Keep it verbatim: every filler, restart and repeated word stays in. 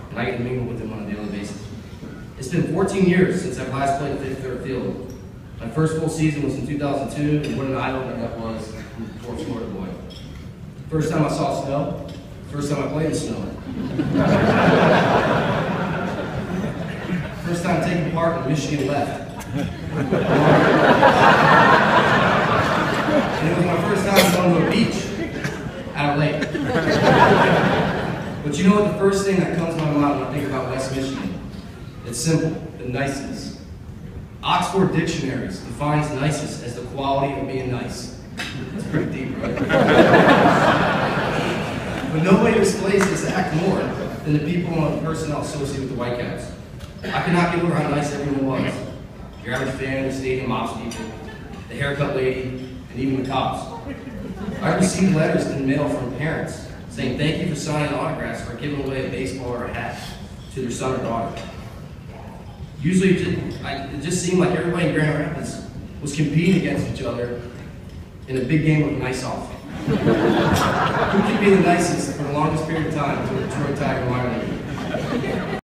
and I get to mingle with them on a daily basis. It's been fourteen years since I've last played fifty-third Field. My first full season was in two thousand two, and what an eye-opener that was for a Florida boy. First time I saw snow, first time I played in snow. First time taking part in Michigan left. And it was my first time going to a beach at a lake. But you know what the first thing that comes to my mind when I think about West Michigan? It's simple, the niceness. Oxford Dictionaries defines niceness as the quality of being nice. That's pretty deep, right? But nobody displays this act more than the people and personnel associated with the Whitecaps. I could not get over how nice everyone was. Your average fan, the stadium ops people, the haircut lady, and even the cops. I received letters in the mail from parents saying thank you for signing autographs or giving away a baseball or a hat to their son or daughter. Usually, it just, I, it just seemed like everybody in Grand Rapids was competing against each other in a big game of nice-off. Who could be the nicest for the longest period of time to a Detroit Tiger minor league?